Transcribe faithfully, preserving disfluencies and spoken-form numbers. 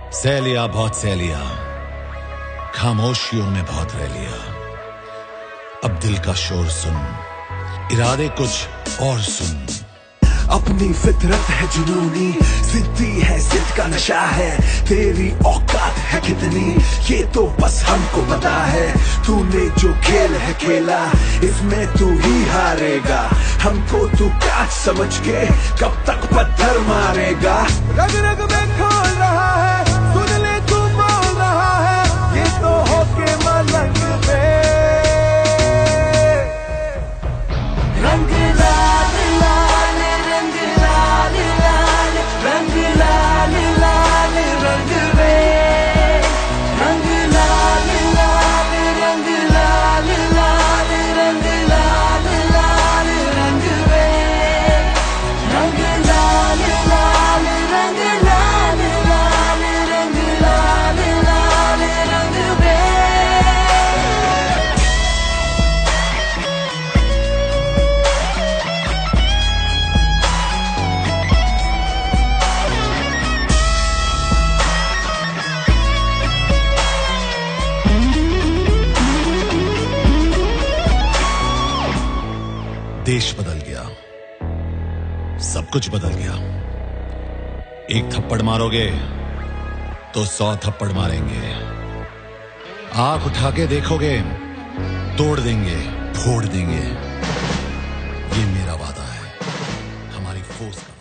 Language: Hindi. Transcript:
सह लिया बहुत सह लिया, खामोशियों में बहुत रह लिया। अब दिल का शोर सुन, इरादे कुछ और सुन। अपनी फितरत है जुनूनी, जिद्दी है, जिद का नशा है। तेरी औकात है कितनी ये तो बस हमको पता है। तूने जो खेल है खेला इसमें तू ही हारेगा। हमको तू काच समझ के कब तक पत्थर मारेगा। रग रग में खोल रहा है, सुन ले तू बोल रहा है, ये तो होके मलंग पे रंग लाल लाल रंग लाल लाल रंग लाल लाल रंग वे रंग लाल लाल रंग लाल लाल रंग लाल लाल रंग वे रंग लाल लाल रंग लाल लाल रंग लाल लाल रंग वे। देश बदल गया, सब कुछ बदल गया। एक थप्पड़ मारोगे तो सौ थप्पड़ मारेंगे। आंख उठा के देखोगे, तोड़ देंगे, फोड़ देंगे। ये मेरा वादा है, हमारी फोर्स का।